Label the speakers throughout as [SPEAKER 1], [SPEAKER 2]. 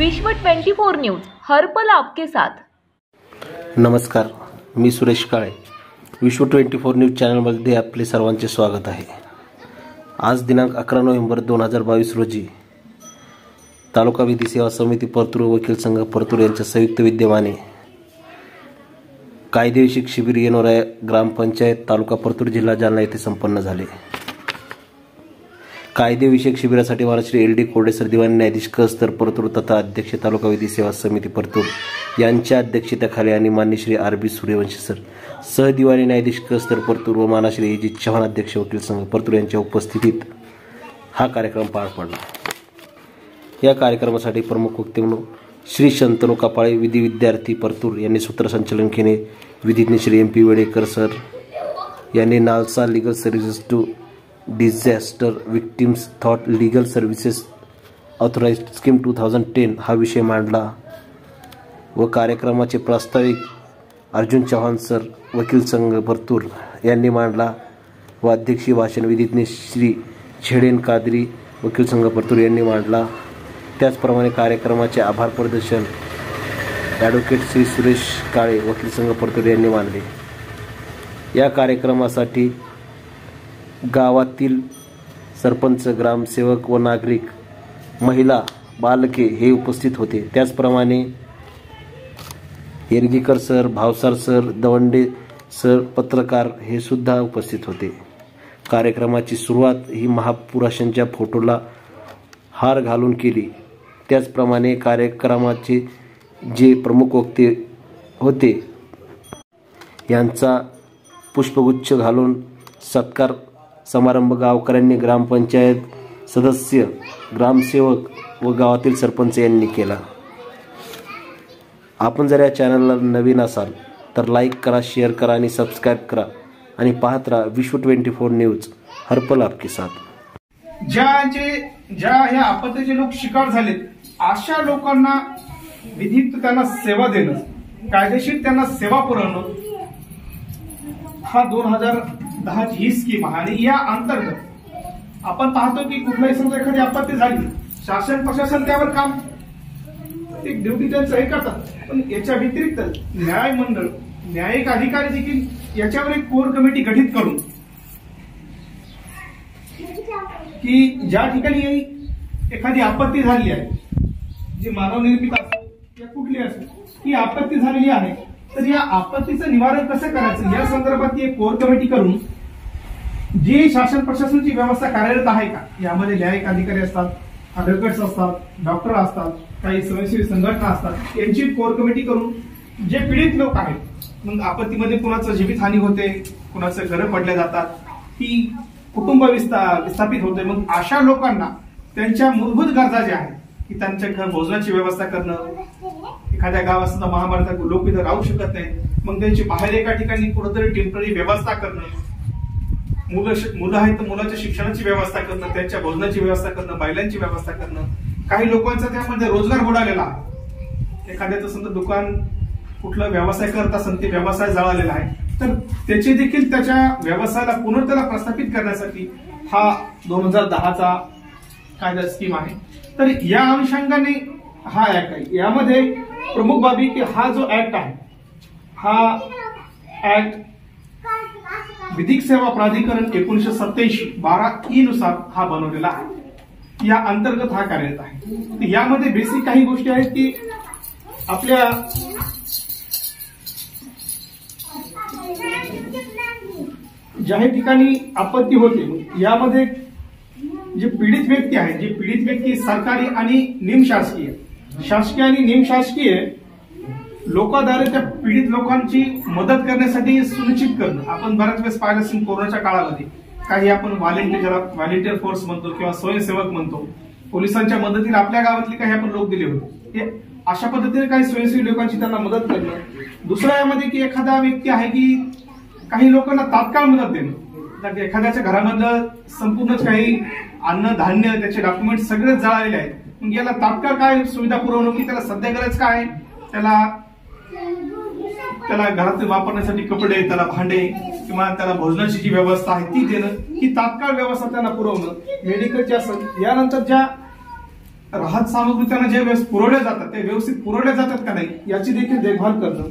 [SPEAKER 1] विश्व 24 न्यूज हर पल आपके साथ।
[SPEAKER 2] नमस्कार, मी सुरेश काळे। विश्व 24 न्यूज चॅनलमध्ये आपले सर्वांचे स्वागत आहे। आज दिनांक 11 नोव्हेंबर 2022 रोजी तालुका विधी सेवा समिती परतूर वकील संघ परतूर यांच्या संयुक्त विद्यमाने कायदेविषयक शिबिर येनोरा ग्रामपंचायत तालुका परतूर जिल्हा जालना येथे संपन्न झाले। कायदेविषयक शिबिरासाठी श्री LD कोरडेसर दिवाणी न्यायाधीश कस्तर परतूर तथा अध्यक्ष तालुका विधी सेवा समिती परतूर यांच्या अध्यक्षतेखाली आणि मान्य श्री RB सूर्यवंशी सर सहदिवाणी न्यायाधीश कस्तर परतूर व मान्य श्री AG चव्हाण अध्यक्ष वकील संघ परतूर यांच्या उपस्थितीत हा कार्यक्रम पार पडला। या कार्यक्रमासाठी प्रमुख वक्ते म्हणून श्री शंतनू कपाळे विधी विद्यार्थी परतूर यांनी सूत्रसंचालन केले। विधिज्ञ श्री MP वेडेकर सर यांनी NALSA legal services to disaster victims through legal services authorized scheme 2010 हा विषय मांडला व कार्यक्रमाचे प्रास्ताविक अर्जुन चव्हाण सर वकील संघ परतूर यांनी मांडला व अध्यक्षीय भाषण विधिज्ञ श्री छेडेन कादरी वकील संघ परतूर यांनी मांडला। त्याचप्रमाणे कार्यक्रमाचे आभार प्रदर्शन ॲडव्होकेट श्री सुरेश काळे वकील संघ परतूर यांनी मानले। या कार्यक्रमासाठी गावातील सरपंच, ग्रामसेवक व नागरिक, महिला, बालके हे उपस्थित होते। त्याचप्रमाणे Yergikar sir, Bhavsar sir, Dawande sir, पत्रकार हे सुद्धा उपस्थित होते। कार्यक्रमाची सुरुवात ही महापुरुषांच्या फोटोला हार घालून केली। त्याचप्रमाणे कार्यक्रमाचे जे प्रमुख वक्ते होते यांचा पुष्पगुच्छ घालून सत्कार समारंभ गावकऱ्यांनी, ग्रामपंचायत सदस्य, ग्रामसेवक व गावातील सरपंच यांनी केला। आपण जर या चॅनलला नवीन असाल तर लाईक करा, शेअर करा आणि सबस्क्राईब करा आणि पाहत राहा विश्व 24 न्यूज हर पल आपके साथ।
[SPEAKER 3] ज्या ह्या आपत्तीचे लोक शिकार झालेत अशा लोकांना विधित त्यांना सेवा देणं, कायदेशीर त्यांना सेवा पुरवणं हा 2010 ची ही स्कीम आहे। आणि या अंतर्गत आपण पाहतो की कुठलाही समजा एखादी आपत्ती झाली, शासन प्रशासन त्यावर काम एक ड्युटी त्यांचं हे करतात, पण याच्या व्यतिरिक्त न्याय मंडळ, न्यायिक अधिकारी देखील याच्यावर एक कोर कमिटी गठीत करून की ज्या ठिकाणी एखादी आपत्ती झाली आहे, जी मानवनिर्मित असो या कुठली असो, ही आपत्ती झालेली आहे, तर या आपत्तीचं निवारण कसं करायचं या संदर्भात एक कोर कमिटी करून जी शासन प्रशासनाची व्यवस्था कार्यरत आहे का, यामध्ये न्यायिक अधिकारी असतात, ॲडव्होकेट्स असतात, डॉक्टर असतात, काही स्वयंसेवी संघटना असतात, यांची कोर कमिटी करून जे पीडित लोक आहेत, मग आपत्तीमध्ये कुणाचं जीवितहानी होते, कुणाचं घरं पडले जातात, की कुटुंब विस्थापित होते, मग अशा लोकांना त्यांच्या मूलभूत गरजा ज्या आहेत की त्यांच्या घर भोजनाची व्यवस्था करणं, एखाद्या गावात सुद्धा महाभारतात लोक इथं राहू शकत नाही, मग त्यांची बाहेर एका ठिकाणी कुठेतरी टेम्पररी व्यवस्था करणं, मुलं आहेत तर मुलाच्या शिक्षणाची व्यवस्था करणं, त्यांच्या भोजनाची व्यवस्था करणं, बैलांची व्यवस्था करणं। काही लोकांचा त्यामध्ये रोजगार बुडालेला आहे, एखाद्याचं समजा दुकान कुठला व्यवसाय करत असेल ते व्यवसाय जळालेला आहे, तर त्याची देखील त्याच्या व्यवसायाला पुन्हा त्याला प्रस्थापित करण्यासाठी हा 2010चा कायदा स्कीम आहे। तर या अनुषंगाने हा ऍक्ट आहे। यामध्ये प्रमुख बाबी की हा जो ऍक्ट आहे, हा ऍक्ट विधिक सेवा प्राधिकरण 1987 12E नुसार हा बनवलेला आहे। या अंतर्गत हा कार्यरत आहे। यामध्ये बेसिक काही गोष्टी आहेत की आपल्या ज्या ठिकाणी आपत्ती होते यामध्ये जे पीडित व्यक्ती आहे, जे पीडित व्यक्ती सरकारी आणि निमशासकीय, शासकीय आणि निमशासकीय लोकांद्वारे त्या पीडित लोकांची मदत करण्यासाठी सुनिश्चित करणं। आपण बऱ्याच वेळेस पाहिलं असेल कोरोनाच्या काळामध्ये काही आपण व्हॉलेंटियर फोर्स म्हणतो किंवा स्वयंसेवक म्हणतो, पोलिसांच्या मदतीला आपल्या गावातले काही आपण लोक दिले होते, अशा पद्धतीने काही स्वयंसेवी लोकांची त्यांना मदत करणं। दुसरा यामध्ये की एखादा व्यक्ती आहे की काही लोकांना तात्काळ मदत देणं, एखाद्याच्या घरामधलं संपूर्णच काही अन्न धान्य त्याचे डॉक्युमेंट सगळेच जळालेले आहेत, मग याला तात्काळ काय सुविधा पुरवणं की त्याला सध्या गरज काय, त्याला घरात वापरण्यासाठी कपडे, त्याला भांडे किंवा त्याला भोजनाची जी व्यवस्था आहे ती देणं, ही तात्काळ व्यवस्था त्यांना पुरवणं, मेडिकलची असेल। यानंतर ज्या राहत सामग्री त्यांना जे पुरवल्या जातात ते व्यवस्थित पुरवल्या जातात का नाही याची देखील देखभाल करणं,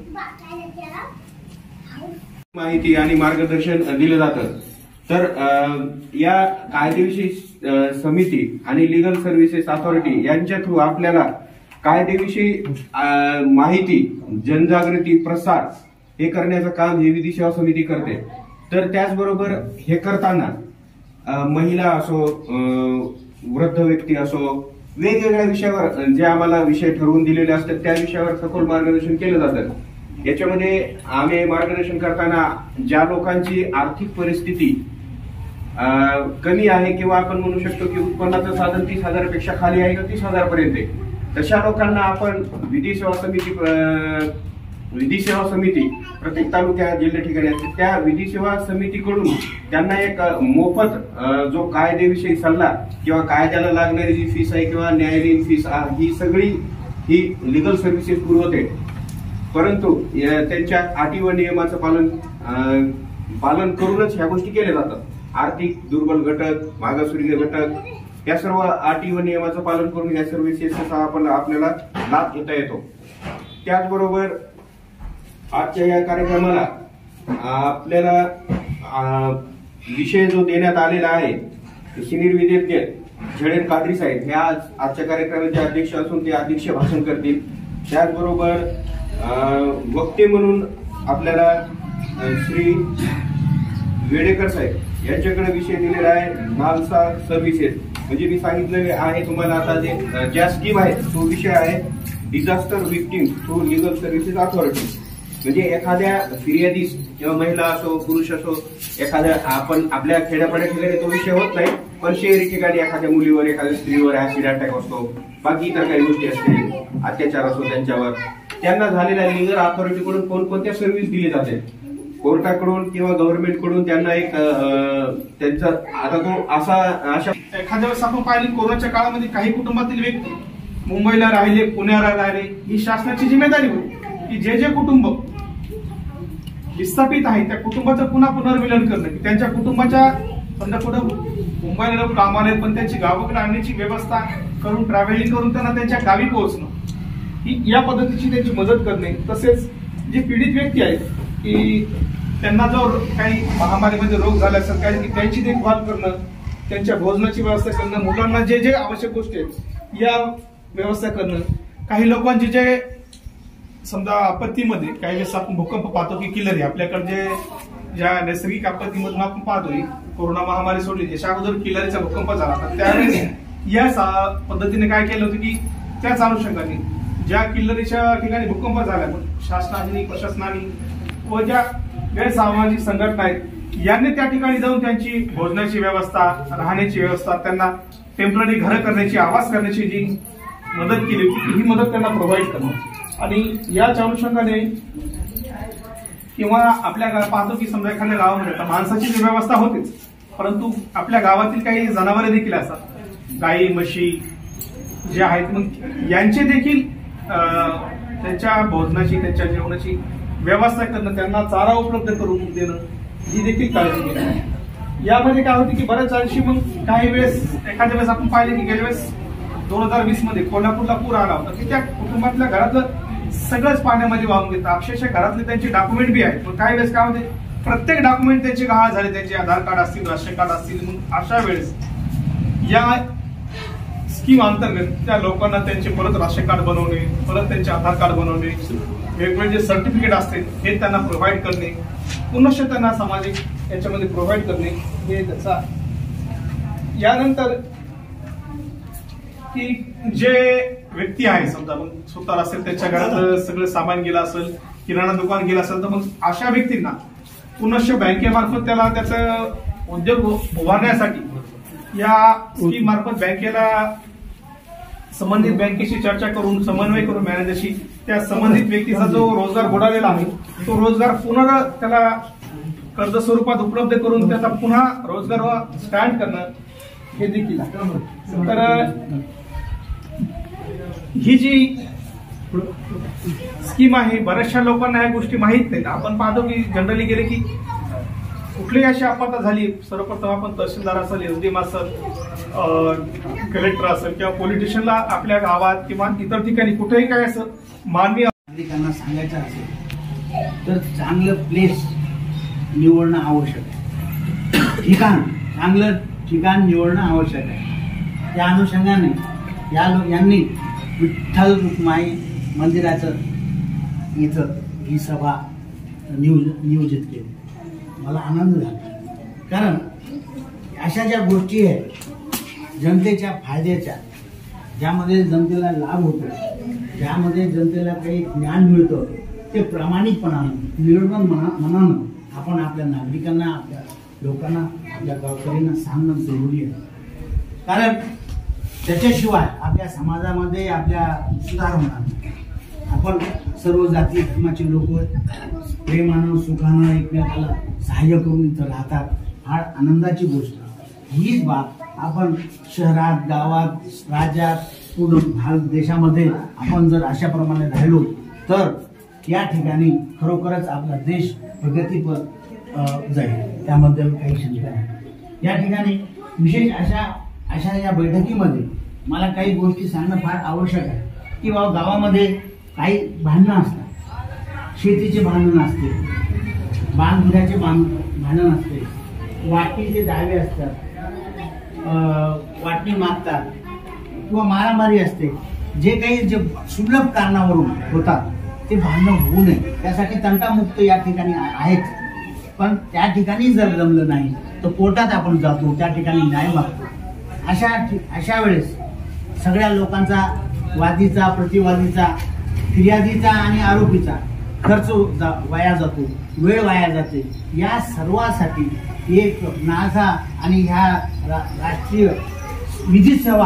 [SPEAKER 4] माहिती आणि मार्गदर्शन दिलं जातं. तर या कायदेविषयी समिती आणि लीगल सर्व्हिसेस अथॉरिटी यांच्या थ्रू आपल्याला कायदेविषयी माहिती, जनजागृती, प्रसार हे करण्याचं काम ही विधी सेवा समिती करते. तर त्याचबरोबर हे करताना महिला असो, वृद्ध व्यक्ती असो, वेगवेगळ्या विषयावर जे आम्हाला विषय ठरवून दिलेले असतात त्या विषयावर सखोल मार्गदर्शन केलं जातं. याच्यामध्ये आम्ही मार्गदर्शन करताना ज्या लोकांची आर्थिक परिस्थिती कमी आहे किंवा आपण म्हणू शकतो की उत्पन्नाचं साधन 30,000 पेक्षा खाली आहे का 30,000 पर्यंत आहे, तशा लोकांना आपण विधी सेवा समिती प्रत्येक तालुक्या जिल्ह्या ठिकाणी असते त्या विधी सेवा समितीकडून त्यांना एक मोफत जो कायदेविषयी सल्ला किंवा कायद्याला लागणारी जी फीस आहे किंवा न्यायालयीन फीस ही सगळी ही लीगल सर्व्हिसेस पुरवते. परंतु त्यांच्या अटी व नियमाचं पालन करूनच ह्या गोष्टी केल्या जातात. आर्थिक दुर्बल घटक, मागासवर्गीय घटक या सर्व अटी व नियमाचं पालन करून या सर्व्हिसेसचा आपल्याला लाभ घेता येतो. त्याचबरोबर आजच्या या कार्यक्रमाला आपल्याला विषय जो देण्यात आलेला आहे, सिनियर विधिज्ञ झडेर कादरी साहेब हे आजच्या कार्यक्रमाचे अध्यक्ष असून ते अध्यक्ष भाषण करतील. त्याचबरोबर वक्ते म्हणून आपल्याला श्री वेडेकर साहेब यांच्याकडे विषय दिलेला आहे नालसा सर्व्हिसेस. म्हणजे मी सांगितलेले आहे तुम्हाला आता ज्या स्कीम आहे तो विषय आहे disaster victim through legal services authority. म्हणजे एखाद्या फिर्यादीस किंवा महिला असो, पुरुष असो, एखाद्या आपण आपल्या खेड्यापाड्या ठिकाणी तो विषय होत नाही, पण शहरी ठिकाणी एखाद्या मुलीवर, एखाद्या स्त्रीवर ऍसिड अटॅक असतो, बाकी इतर काही गोष्टी असतील, अत्याचार असतो त्यांच्यावर, त्यांना झालेल्या लीगल अथॉरिटीकडून कोणकोणत्या सर्व्हिस दिली जाते, कोर्टाकडून किंवा गव्हर्नमेंटकडून त्यांना एक त्यांचा आता तो अशा
[SPEAKER 3] एखाद्या वेळेस आपण पाहिली कोरोनाच्या काळामध्ये काही कुटुंबातील व्यक्ती मुंबईला राहिले, पुण्याला राहिले, ही शासनाची जिम्मेदारी होती की जे कुटुंब विस्थापित आहे त्या कुटुंबाचं पुन्हा पुनर्मिलन करणं, की त्यांच्या कुटुंबाच्या समजा कुठं मुंबईला लोक कामाला आहेत पण त्यांची गावाकडे आणण्याची व्यवस्था करून ट्रॅव्हलिंग करून त्यांना त्यांच्या गावी पोहोचणं, ही या पद्धतीची त्यांची मदत करणे. तसेच जे पीडित व्यक्ती आहेत की त्यांना जो काही महामारीमध्ये रोग झाला असेल काय की त्यांची देखभाल करणं, त्यांच्या भोजनाची व्यवस्था करणं, मुलांना जे आवश्यक गोष्टी आहेत या व्यवस्था करणं. काही लोकांची जे समजा आपत्तीमध्ये काही वेळेस आपण भूकंप पाहतो की किल्लरी आपल्याकडे ज्या नैसर्गिक आपत्तीमधून आपण पाहतोय, कोरोना महामारी सोडली त्याच्या अगोदर किल्लरीचा भूकंप झाला होता, त्यावेळेस या पद्धतीने काय केलं होतं की त्याच अनुषंगाने ज्या किल्लरीच्या ठिकाणी भूकंप झाला शासनाने, प्रशासनाने व ज्या गैरसामाजिक संघटना आहेत यांनी त्या ठिकाणी जाऊन त्यांची भोजनाची व्यवस्था, राहण्याची व्यवस्था, त्यांना टेम्पररी घरं करण्याची, आवास करण्याची जी मदत केली ही मदत त्यांना प्रोव्हाइड करणं. आणि याच अनुषंगाने किंवा आपल्या पाहतो की समजा एखाद्या गावामध्ये आता माणसाची जी व्यवस्था होतेच, परंतु आपल्या गावातील काही जनावरे देखील असतात, गाई, म्हशी जे आहेत, मग यांचे देखील त्यांच्या भोजनाची, त्यांच्या जेवणाची व्यवस्था करणं, त्यांना चारा उपलब्ध करून देणं ही देखील काळजी घेणं. यामध्ये काय होते की बऱ्याच अंशी मग काही वेळेस एखाद्या वेळेस आपण पाहिले की गेल्या वेळेस 2020 मध्ये कोल्हापूरला पूर आला होता की त्या कुटुंबातल्या घरातलं सगळंच पाण्यामध्ये वाहून घेतं, अक्षरशः घरातले त्यांचे डॉक्युमेंट बी आहेत, पण काही वेळेस काय होते प्रत्येक डॉक्युमेंट त्यांचे गहाळ झाले, त्यांचे आधार कार्ड असतील, राशन कार्ड असतील. मग अशा वेळेस या स्कीम अंतर्गत त्या लोकांना त्यांचे परत राशन कार्ड बनवणे, परत त्यांचे आधार कार्ड बनवणे, वेगवेगळे जे सर्टिफिकेट असतील हे त्यांना प्रोव्हाइड करणे, पुनश्च त्यांना सामाजिक याच्यामध्ये प्रोव्हाइड करणे हे त्याचा. यानंतर की जे व्यक्ती आहे समजा मग स्वतः असेल त्याच्या घरात सगळं सामान गेलं असेल, किराणा दुकान गेलं असेल, तर मग अशा व्यक्तींना पुनश्च बँकेमार्फत त्याला त्याचा उद्योग उभारण्यासाठी या स्कीम मार्फत बँकेला संबंधित बँकेशी चर्चा करून, समन्वय करून मॅनेजरशी त्या संबंधित व्यक्तीचा जो रोजगार बुडालेला आहे तो रोजगार पुन्हा त्याला कर्ज स्वरूपात उपलब्ध करून त्याचा पुन्हा रोजगार स्टँड करणं हे देखील. तर ही जी स्कीम आहे बऱ्याचशा लोकांना ह्या गोष्टी माहित नाहीत. आपण पाहतो की जनरली गेले की कुठलीही अशी आपत्ती झाली सर्वप्रथम आपण तहसीलदार असेल, एसडीएम असेल कलेक्टर असेल किंवा पॉलिटिशियनला आपल्या गावात किंवा इतर ठिकाणी कुठेही काय असं माननीय
[SPEAKER 5] नागरिकांना सांगायचं असेल तर चांगलं प्लेस निवडणं आवश्यक आहे. चांगलं ठिकाण निवडणं आवश्यक आहे. त्या अनुषंगाने यांनी विठ्ठल रुक्माई मंदिराचं इथं ही सभा नियोजित केली. मला आनंद झाला, कारण अशा ज्या गोष्टी आहेत जनतेच्या फायद्याच्या, ज्यामध्ये जनतेला लाभ होतो, ज्यामध्ये जनतेला काही ज्ञान मिळतं, ते प्रामाणिकपणानं निर्मळ मनानं आपण आपल्या नागरिकांना, आपल्या लोकांना, आपल्या गावकऱ्यांना सांगणं जरुरी आहे. कारण त्याच्याशिवाय आपल्या समाजामध्ये आपल्या सुधार होणार नाही. आपण सर्व जाती धर्माचे लोक प्रेमानं सुखानं एकमेकाला सहाय्य करून इथं राहतात. फार आनंदाची गोष्ट. हीच बाब आपण शहरात, गावात, राज्यात, पूर्ण भारत देशामध्ये आपण जर अशाप्रमाणे राहिलो तर या ठिकाणी खरोखरच आपला देश प्रगतीपर जाईल, त्यामध्ये काही शंका नाही. या ठिकाणी विशेष अशा या बैठकीमध्ये मला काही गोष्टी सांगणं फार आवश्यक आहे की बाबा गावामध्ये काही भांडणं असतात, शेतीचे भांडण असते, बांधुऱ्याचे भांडण असते, वाटणीचे दावे असतात, वाटणी मागतात किंवा मारामारी असते. जे काही सुलभ कारणावरून होतात ते भांडणं होऊ नये त्यासाठी तंटामुक्त या ठिकाणी आहेत. पण त्या ठिकाणी जर जमलं नाही तर कोर्टात आपण जातो, त्या ठिकाणी न्याय मागतो. अशा वेळेस सगळ्या लोकांचा, वादीचा, प्रतिवादीचा, फिर्यादीचा आणि आरोपीचा खर्च वाया जातो, वेळ वाया जाते. या सर्वासाठी एक नासा आणि ह्या राष्ट्रीय विधी सेवा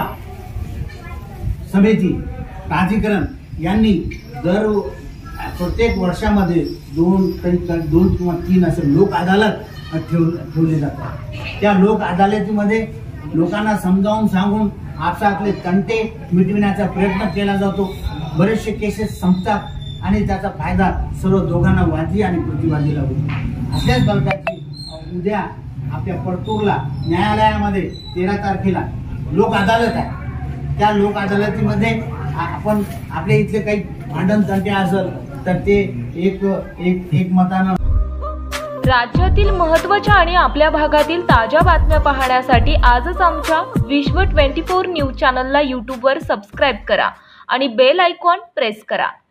[SPEAKER 5] समिती प्राधिकरण यांनी प्रत्येक वर्षामध्ये दोन किंवा 3 असे लोक अदालत ठेवले जातात. त्या लोक अदालतीमध्ये लोकांना समजावून सांगून आपसातले तंटे मिटविण्याचा प्रयत्न केला जातो. बरेचसे केसेस संपतात आणि त्याचा फायदा सर्व दोघांना, वादी आणि प्रतिवादीला होतो. अशाच प्रकारची उद्या आपल्या परतूरला न्यायालयामध्ये 13 तारखेला लोक अदालत आहे. त्या लोक अदालतीमध्ये आपण आपल्या इथले काही भांडण तंटे असेल तर ते एक मतानं.
[SPEAKER 1] राज्यातील महत्त्वाच्या आणि आपल्या भागातील ताज्या बातम्या पाहण्यासाठी आजच आमच्या विश्व 24 न्यूज चॅनलला यूट्यूबवर सबस्क्राईब करा आणि बेल आयकॉन प्रेस करा.